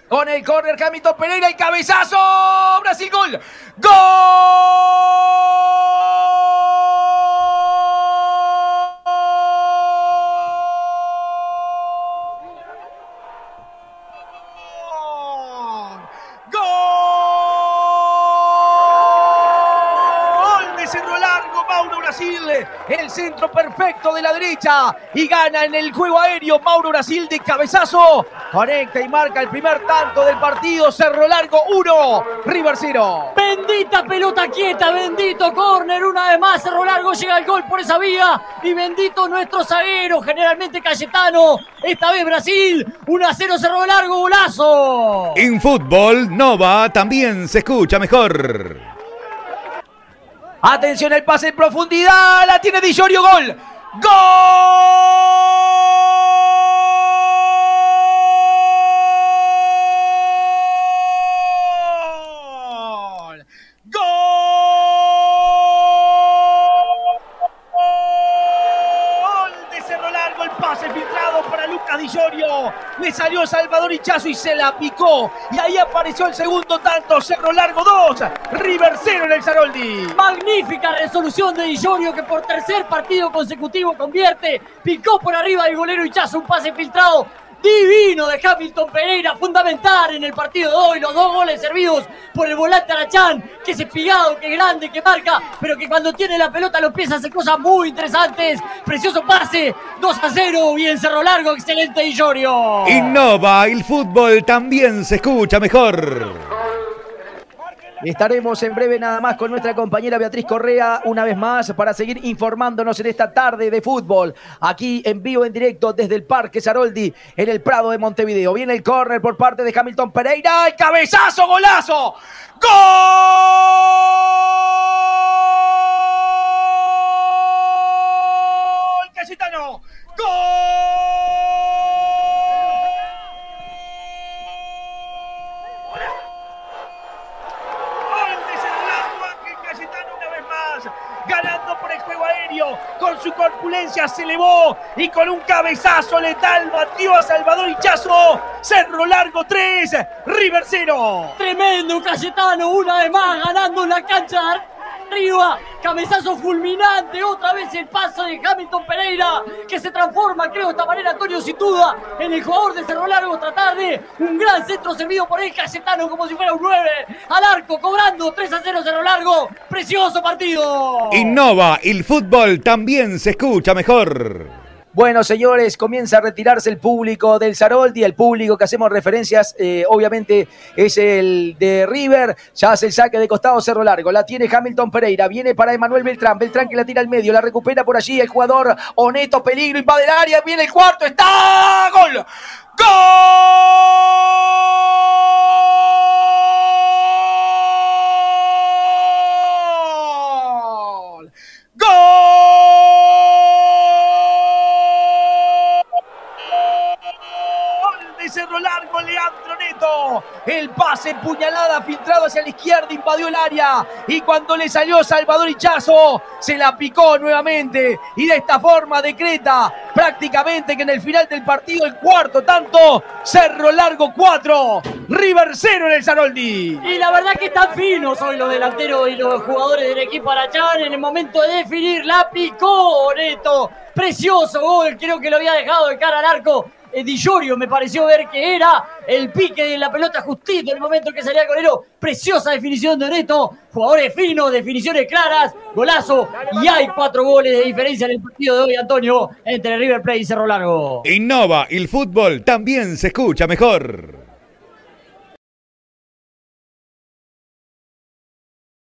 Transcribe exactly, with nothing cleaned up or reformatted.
Con el córner Hamilton Pereira, el cabezazo. Brasil, gol. ¡Gol! Brasil, el centro perfecto de la derecha y gana en el juego aéreo Mauro Brasil de cabezazo, conecta y marca el primer tanto del partido. Cerro Largo uno, River cero. Bendita pelota quieta, bendito córner, una vez más Cerro Largo llega al gol por esa vía y bendito nuestro zaguero, generalmente Cayetano, esta vez Brasil, uno a cero Cerro Largo, golazo. En fútbol, Nova también se escucha mejor. Atención el pase en profundidad, la tiene Di Llorio, gol. ¡Gol! ¡Gol! De Cerro Largo, el pase filtrado para Lucas Di Llorio. Le salió Salvador Hichazo y se la picó. Y ahí apareció el segundo tanto. Cerro Largo dos, River cero en el Saroldi. Magnífica resolución de Di Llorio que por tercer partido consecutivo convierte. Picó por arriba del golero Hichazo, un pase filtrado divino de Hamilton Pereira, fundamental en el partido de hoy. Los dos goles servidos por el volante Arachán, que es espigado, que es grande, que marca, pero que cuando tiene la pelota lo empieza a hacer cosas muy interesantes. Precioso pase, dos a cero, bien Cerro Largo, excelente Di Llorio. Innova, el fútbol también se escucha mejor. Estaremos en breve nada más con nuestra compañera Beatriz Correa una vez más para seguir informándonos en esta tarde de fútbol. Aquí en vivo, en directo desde el Parque Saroldi en el Prado de Montevideo. Viene el córner por parte de Hamilton Pereira. ¡El cabezazo, golazo! ¡Gol! ¡Cayetano! ¡Gol! Ganando por el juego aéreo, con su corpulencia se elevó y con un cabezazo letal batió a Salvador Hichazo. Cerro Largo tres, River cero. Tremendo Cayetano, una vez más ganando en la cancha arriba, cabezazo fulminante, otra vez el paso de Hamilton Pereira, que se transforma, creo, de esta manera Antonio sin duda, en el jugador de Cerro Largo. Tratar de un gran centro servido por el Cayetano como si fuera un nueve, al arco, cobrando tres a cero Cerro Largo. Precioso partido. Innova, el fútbol también se escucha mejor. Bueno, señores, comienza a retirarse el público del Saroldi. El público que hacemos referencias, eh, obviamente, es el de River. Ya hace el saque de costado Cerro Largo. La tiene Hamilton Pereira. Viene para Emanuel Beltrán. Beltrán que la tira al medio. La recupera por allí el jugador Oneto. Peligro, invade el área. Viene el cuarto. ¡Está! ¡Gol! ¡Gol! Cerro Largo, Leandro Neto, el pase, puñalada, filtrado hacia la izquierda, invadió el área y cuando le salió Salvador Hichazo, se la picó nuevamente y de esta forma decreta prácticamente que en el final del partido el cuarto tanto, Cerro Largo cuatro, River cero en el Saroldi. Y la verdad que están finos hoy los delanteros y los jugadores del equipo Arachán en el momento de definir, la picó Neto, precioso gol, creo que lo había dejado de cara al arco. Di Llorio me pareció ver que era el pique de la pelota justito en el momento que salía el golero. Preciosa definición de Neto, jugadores finos, definiciones claras, golazo, y hay cuatro goles de diferencia en el partido de hoy, Antonio, entre River Plate y Cerro Largo. Innova, el fútbol también se escucha mejor.